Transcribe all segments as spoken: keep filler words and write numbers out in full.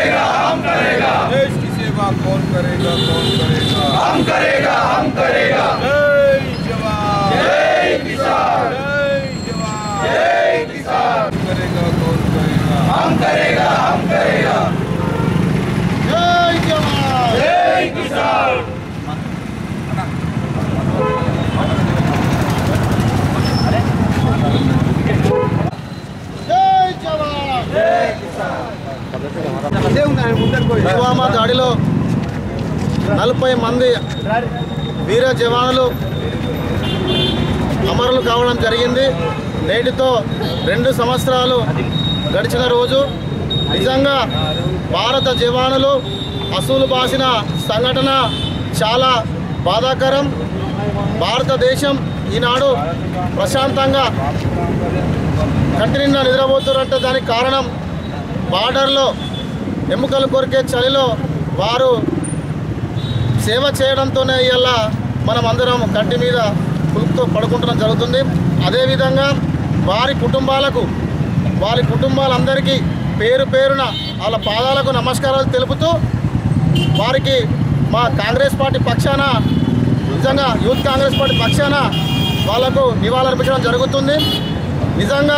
करेगा हम करेगा देश की सेवा कौन करेगा कौन करेगा हम करेगा हम करेगा जय जवान जय किसान जय जवान जय किसान करेगा कौन करेगा हम करेगा हम करेगा जय जवान जय किसान जय जवान जय किसान పుల్వామా దాడిలో నలభై మంది వీర జవానులు అమరులు కావడం జరిగింది. నేటితో రెండు సంవత్సరాలు గడిచిన రోజు నిజంగా భారత జవానులు అసూలు బాసిన సంఘటన చాలా బాధాకరం. భారతదేశం ఈనాడు ప్రశాంతంగా కంటి నిండా నిద్రపోతున్నారంటే దానికి కారణం బార్డర్లో ఎముకలు కొరికే చలిలో వారు సేవ చేయడంతోనే ఇలా మనం అందరం కంటి మీద పులుపుతో పడుకుంటడం జరుగుతుంది. అదేవిధంగా వారి కుటుంబాలకు వారి కుటుంబాలందరికీ పేరు పేరున వాళ్ళ పాదాలకు నమస్కారాలు తెలుపుతూ వారికి మా కాంగ్రెస్ పార్టీ పక్షాన నిజంగా యూత్ కాంగ్రెస్ పార్టీ పక్షాన వాళ్లకు నివాళులర్పించడం జరుగుతుంది. నిజంగా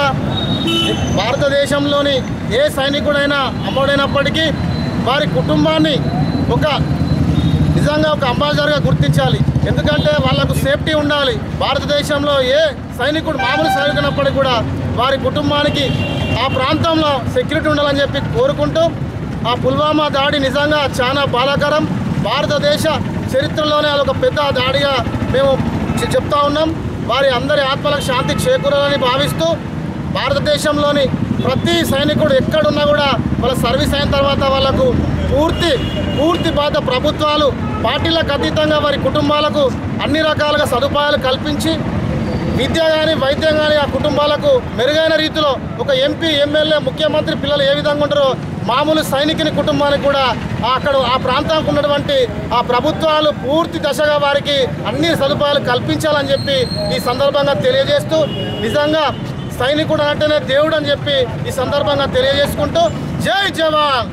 భారతదేశంలోని ఏ సైనికుడైనా అమరుడైనప్పటికీ వారి కుటుంబాన్ని ఒక నిజంగా ఒక అంబాసిడర్గా గుర్తించాలి. ఎందుకంటే వాళ్లకు సేఫ్టీ ఉండాలి. భారతదేశంలో ఏ సైనికుడు మామూలు సైనికునప్పటికీ కూడా వారి కుటుంబానికి ఆ ప్రాంతంలో సెక్యూరిటీ ఉండాలని చెప్పి కోరుకుంటూ ఆ పుల్వామా దాడి నిజంగా చాలా బాధాకరం. భారతదేశ చరిత్రలోనే అది ఒక పెద్ద దాడిగా మేము చెప్తా ఉన్నాం. వారి అందరి ఆత్మలకు శాంతి చేకూరాలని భావిస్తూ భారతదేశంలోని ప్రతి సైనికుడు ఎక్కడున్నా కూడా వాళ్ళ సర్వీస్ అయిన తర్వాత వాళ్ళకు పూర్తి పూర్తి బాధ ప్రభుత్వాలు పార్టీలకు అతీతంగా వారి కుటుంబాలకు అన్ని రకాలుగా సదుపాయాలు కల్పించి విద్య కానీ వైద్యం కానీ ఆ కుటుంబాలకు మెరుగైన రీతిలో ఒక ఎంపీ ఎమ్మెల్యే ముఖ్యమంత్రి పిల్లలు ఏ విధంగా ఉంటారో మామూలు సైనికుని కుటుంబానికి కూడా అక్కడ ఆ ప్రాంతానికి ఉన్నటువంటి ఆ ప్రభుత్వాలు పూర్తి దశగా వారికి అన్ని సదుపాయాలు కల్పించాలని చెప్పి ఈ సందర్భంగా తెలియజేస్తూ నిజంగా సైనికుడు అంటేనే దేవుడు అని చెప్పి ఈ సందర్భంగా తెలియజేసుకుంటూ జై జవాన్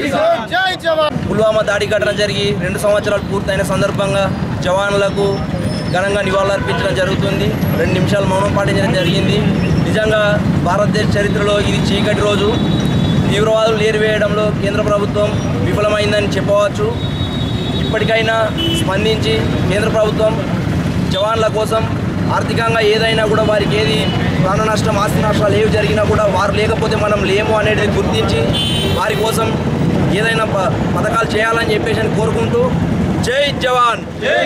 జై జవాన్. పుల్వామా దాడి ఘటన జరిగి రెండు సంవత్సరాలు పూర్తయిన సందర్భంగా జవాన్లకు ఘనంగా నివాళులర్పించడం జరుగుతుంది. రెండు నిమిషాలు మౌనం పాటించడం జరిగింది. నిజంగా భారతదేశ చరిత్రలో ఇది చీకటి రోజు. తీవ్రవాదులు ఏరివేయడంలో కేంద్ర ప్రభుత్వం విఫలమైందని చెప్పవచ్చు. ఇప్పటికైనా స్పందించి కేంద్ర ప్రభుత్వం జవాన్ల కోసం ఆర్థికంగా ఏదైనా కూడా వారికి ఏది ప్రాణ నష్టం ఆస్తి నష్టాలు ఏవి జరిగినా కూడా వారు లేకపోతే మనం లేము అనేది గుర్తించి వారి కోసం ఏదైనా పథకాలు చేయాలని చెప్పేసి కోరుకుంటూ జై జవాన్.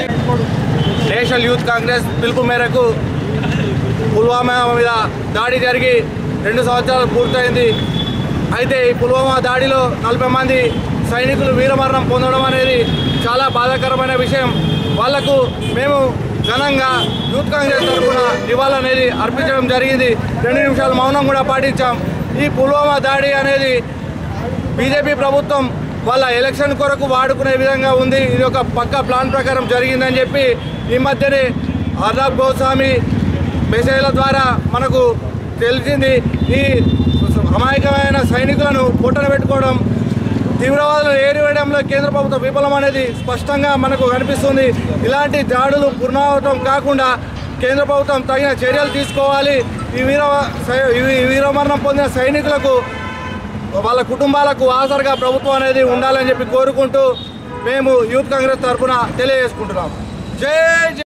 నేషనల్ యూత్ కాంగ్రెస్ పిలుపు మేరకు పుల్వామా మీద దాడి జరిగి రెండు సంవత్సరాలు పూర్తయింది. అయితే ఈ పుల్వామా దాడిలో నలభై మంది సైనికులు వీరమరణం పొందడం అనేది చాలా బాధాకరమైన విషయం. వాళ్లకు మేము ఘనంగా యూత్ కాంగ్రెస్ తరఫున నివాళులు అనేది అర్పించడం జరిగింది. రెండు నిమిషాలు మౌనం కూడా పాటించాం. ఈ పుల్వామా దాడి అనేది బీజేపీ ప్రభుత్వం వాళ్ళ ఎలక్షన్ కొరకు వాడుకునే విధంగా ఉంది. ఇది ఒక పక్క ప్లాన్ ప్రకారం జరిగిందని చెప్పి ఈ మధ్యనే అర్నబ్ గోస్వామి మెసేజ్ల ద్వారా మనకు తెలిసింది. ఈ అమాయకమైన సైనికులను పొట్టన పెట్టుకోవడం, తీవ్రవాదులను ఏరివేయడంలో కేంద్ర ప్రభుత్వం విఫలం అనేది స్పష్టంగా మనకు కనిపిస్తుంది. ఇలాంటి దాడులు పునరావృతం కాకుండా కేంద్ర ప్రభుత్వం తగిన చర్యలు తీసుకోవాలి. ఈ వీర ఈ వీరమరణం పొందిన సైనికులకు వాళ్ళ కుటుంబాలకు ఆసరగా ప్రభుత్వం అనేది ఉండాలని చెప్పి కోరుకుంటూ మేము యూత్ కాంగ్రెస్ తరఫున తెలియజేసుకుంటున్నాం. జై